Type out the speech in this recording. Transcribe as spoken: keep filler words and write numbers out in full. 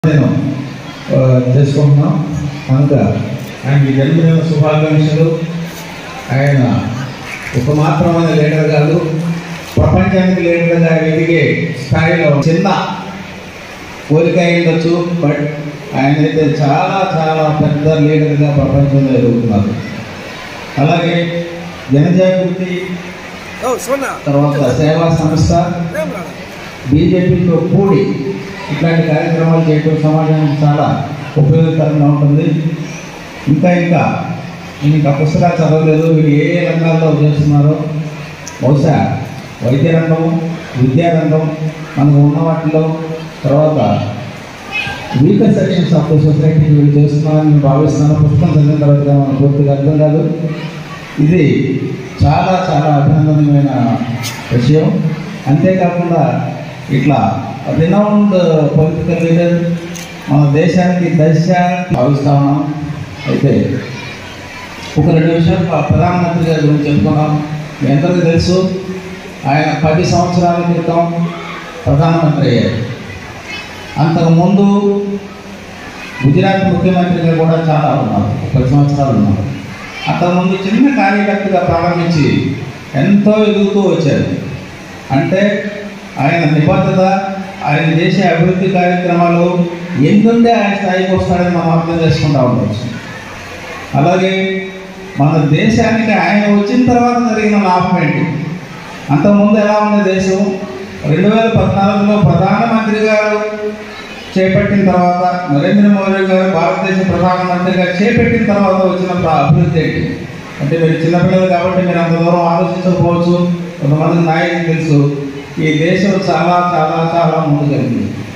నేను చేసుకుంటున్నాం కనుక ఆయనకి జన్మదిన శుభాకాంక్షలు. ఆయన ఒక మాత్రమైన లీడర్ కాదు, ప్రపంచానికి లీడర్గా ఎదిగే స్థాయిలో చిన్న కోరిక ఉండొచ్చు, బట్ ఆయన అయితే చాలా చాలా పెద్ద లీడర్గా ప్రపంచంలో ఎదుగుతున్నారు. అలాగే జనజాగృతి, తర్వాత సేవా సంస్థ, బీజేపీతో కూడి ఇట్లాంటి కార్యక్రమాలు చేయడం సమాజానికి చాలా ఉపయోగకరంగా ఉంటుంది. ఇంకా ఇంకా నేను ఇంకా పుస్తకాలు చదవలేదు, వీళ్ళు ఏ ఏ రంగాల్లో చేస్తున్నారో. బహుశా వైద్య రంగం, విద్యారంగం మనకు ఉన్న వాటిలో, తర్వాత వీకర్ సెక్షన్స్ ఆఫ్ ద సొసైటీకి వీళ్ళు చేస్తున్నారని నేను భావిస్తున్నాను. పుస్తకం చదివిన తర్వాత మనకు పూర్తిగా అర్థం కాదు. ఇది చాలా చాలా అభినందనమైన విషయం. అంతేకాకుండా ఇట్లా రినౌండ్ పొలిటికల్ లీడర్ మన దేశానికి దశ భావిస్తా ఉన్నాం. అయితే ఒక రెండు విషయాలు ప్రధానమంత్రి గారి గురించి చెప్పుకున్నాం. మీ అందరికీ తెలుసు, ఆయన పది సంవత్సరాల క్రితం ప్రధానమంత్రి అయ్యారు. అంతకుముందు గుజరాత్ ముఖ్యమంత్రిగా కూడా చాలా ఉన్నారు, పది సంవత్సరాలు ఉన్నారు. అంతకుముందు చిన్న కార్యకర్తగా ప్రారంభించి ఎంతో ఎదుగుతూ వచ్చారు. అంటే ఆయన నిబద్ధత, ఆయన చేసే అభివృద్ధి కార్యక్రమాలు ఎందుంటే ఆయన స్థాయికి వస్తాడని మనం అర్థం చేసుకుంటూ ఉండవచ్చు. అలాగే మన దేశానికి ఆయన వచ్చిన తర్వాత జరిగిన లాభం ఏంటి? అంతకుముందు ఎలా ఉంది దేశం? రెండు వేల పద్నాలుగులో ప్రధానమంత్రి గారు చేపట్టిన తర్వాత, నరేంద్ర మోదీ గారు భారతదేశ ప్రధానమంత్రిగా చేపట్టిన తర్వాత వచ్చిన అభివృద్ధి ఏంటి అంటే, మీరు చిన్నపిల్లలు కాబట్టి మీరు అంత దూరం ఆలోచించకపోవచ్చు. కొంతమంది నాయకులు తెలుసు, ఈ దేశం చాలా చాలా చాలా ముందుకెళ్తుంది.